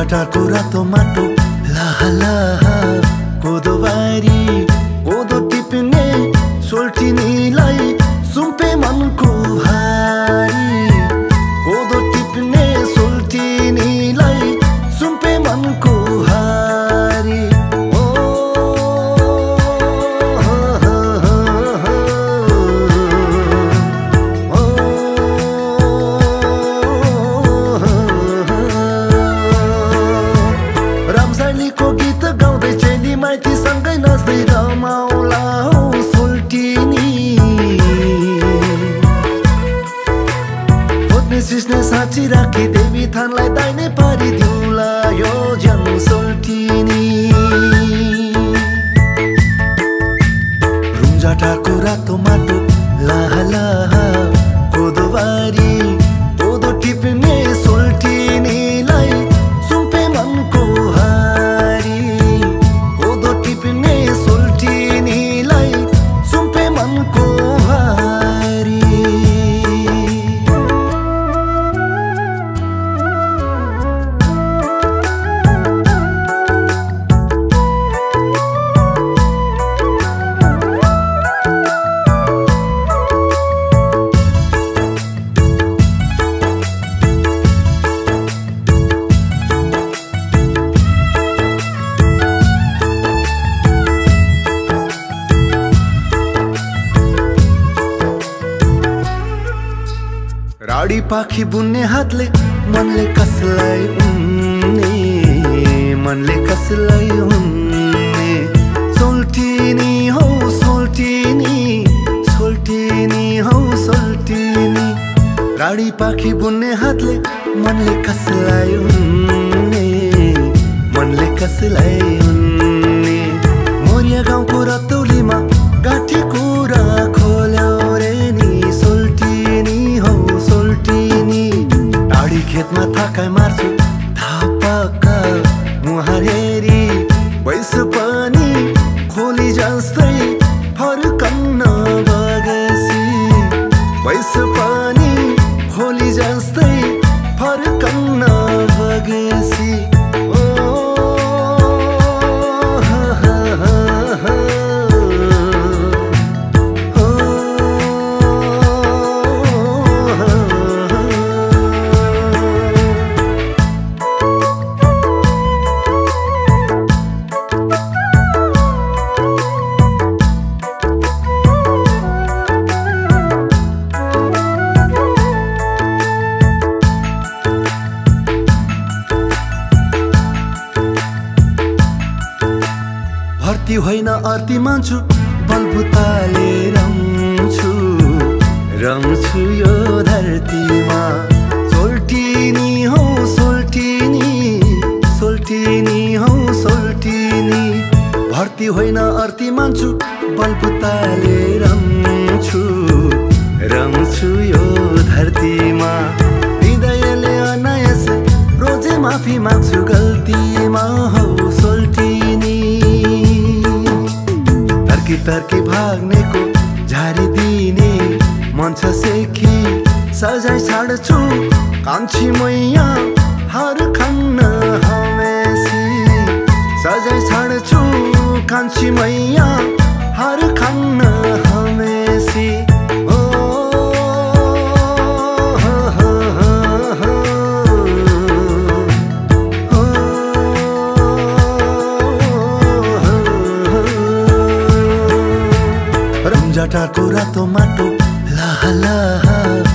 रम्जाटारको रातो माटो लाहा लाहा कोदोबारी कोदो टिप्ने सोल्टिनीलाई सुम्पे मनको भारी कोदो टिप्ने सोल्टिनीलाई सुम्पे मनको भारी को गीत गाउँदै चेली माइती सँगै नाच्दै रमाउला हो सोल्टिनी खोज्ने सिस्ने साँची राखी देवी थानलाई दाइने पारिदिउँला यो ज्याङ सोल्टिनी रुम्जाटारको रातो माटो लाहा लाहा कोदोबारी कोदो टिप्ने सोल्टिनीलाई सुम्पे मनको राडी पाखी बुन्ने हातले मनले कसलाई उन्ने मनले कसलाई उन्ने सोल्टिनी हो सोल्टिनी सोल्टिनी हो सोल्टिनी राडी पाखी बुन्ने हातले मनले कसलाई उन्ने मनले कसलाई उन्ने मोरिया गाउँको रतौलीमा गाठी कुरा खोल्यो रे नि सोल्टिनी हो सोल्टिनी टाढी खेतमा थाकाइ मार्छु थापका मुहार हेरी वैसु पनि खोली जस्तै फर्कन्न बगसी वैसु पनि खोली जस्तै फर्कन्न बगसी भर्ती होइन अर्ती मान्छु बलबुताले रम्छु रम्छु यो धरतीमा सोल्टिनी हो सोल्टिनी सोल्टिनी हो सोल्टिनी भर्ती होइन अर्ती मान्छु बलबुताले रम्छु रम्छु यो धरतीमा हृदयले अनायस रोजे माफी माग्छु गल्तीमा हो सोल्टिनी तर्की भाग्नेको झारिदिने मन छ सेखी सजाय छाड्छु कान्छी मैया हर खन्न हमेसी सजाय छाड्छु कान्छी मैया हर खन्न हमेसी रम्जाटारको रातो माटो लाहा लाहा